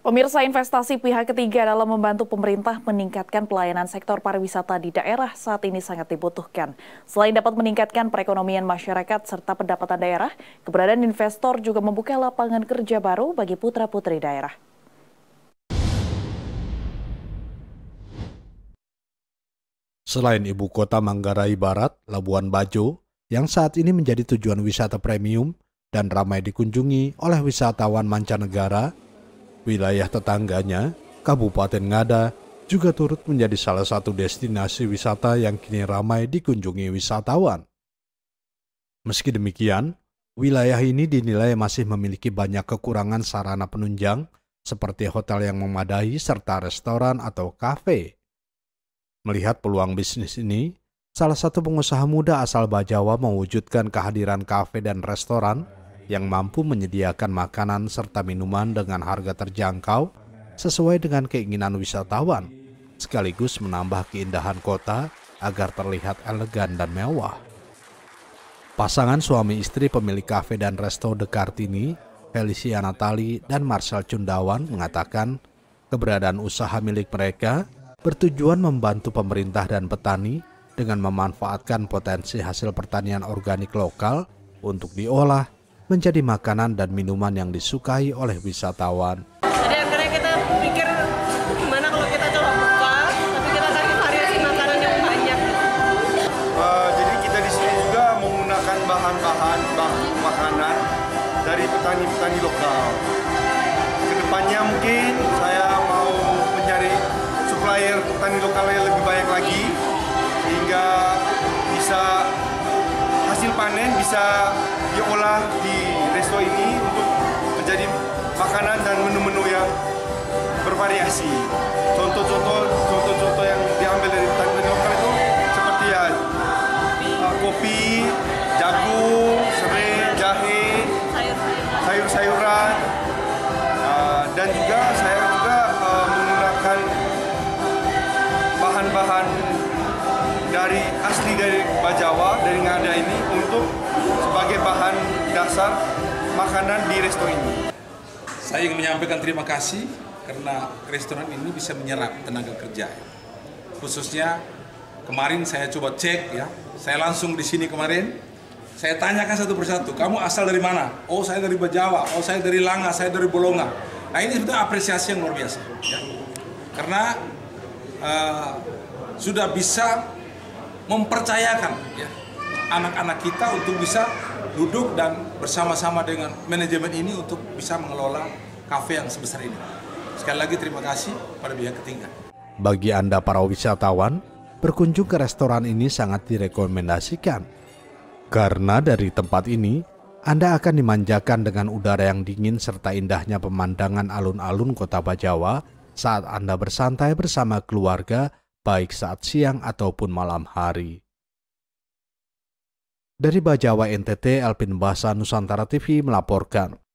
Pemirsa, investasi pihak ketiga dalam membantu pemerintah meningkatkan pelayanan sektor pariwisata di daerah saat ini sangat dibutuhkan. Selain dapat meningkatkan perekonomian masyarakat serta pendapatan daerah, keberadaan investor juga membuka lapangan kerja baru bagi putra-putri daerah. Selain ibu kota Manggarai Barat, Labuan Bajo, yang saat ini menjadi tujuan wisata premium dan ramai dikunjungi oleh wisatawan mancanegara, wilayah tetangganya, Kabupaten Ngada, juga turut menjadi salah satu destinasi wisata yang kini ramai dikunjungi wisatawan. Meski demikian, wilayah ini dinilai masih memiliki banyak kekurangan sarana penunjang, seperti hotel yang memadai serta restoran atau kafe. Melihat peluang bisnis ini, salah satu pengusaha muda asal Bajawa mewujudkan kehadiran kafe dan restoran yang mampu menyediakan makanan serta minuman dengan harga terjangkau sesuai dengan keinginan wisatawan, sekaligus menambah keindahan kota agar terlihat elegan dan mewah. Pasangan suami istri pemilik kafe dan resto The Kartini, Felicia Natali dan Marcel Cundawan mengatakan keberadaan usaha milik mereka bertujuan membantu pemerintah dan petani dengan memanfaatkan potensi hasil pertanian organik lokal untuk diolah menjadi makanan dan minuman yang disukai oleh wisatawan. Jadi akhirnya kita pikir gimana kalau kita coba buka, tapi kita kasih variasi makanan yang banyak. Jadi kita di sini juga menggunakan bahan-bahan makanan dari petani-petani lokal. Kedepannya mungkin saya mau mencari supplier petani lokal yang lebih banyak lagi, sehingga bisa hasil panen bisa diolah di resto ini untuk menjadi makanan dan menu-menu yang bervariasi. Contoh-contoh yang diambil dari petani lokal itu seperti ya kopi, jagung, serai, jahe, sayur-sayuran, dan juga saya menggunakan bahan-bahan asli dari Bajawa, dari Ngada ini untuk sebagai bahan dasar makanan di resto ini. Saya ingin menyampaikan terima kasih karena restoran ini bisa menyerap tenaga kerja. Khususnya kemarin saya coba cek ya, saya langsung di sini kemarin, saya tanyakan satu persatu, kamu asal dari mana? Oh, saya dari Bajawa, oh saya dari Langa, saya dari Bolonga. Nah, ini sebetulnya apresiasi yang luar biasa ya. Karena sudah bisa mempercayakan ya anak-anak kita untuk bisa duduk dan bersama-sama dengan manajemen ini untuk bisa mengelola kafe yang sebesar ini. Sekali lagi terima kasih pada pihak ketiga. Bagi Anda para wisatawan, berkunjung ke restoran ini sangat direkomendasikan. Karena dari tempat ini, Anda akan dimanjakan dengan udara yang dingin serta indahnya pemandangan alun-alun kota Bajawa saat Anda bersantai bersama keluarga, baik saat siang ataupun malam hari. Dari Bajawa NTT, Elvin Basa, Nusantara TV melaporkan.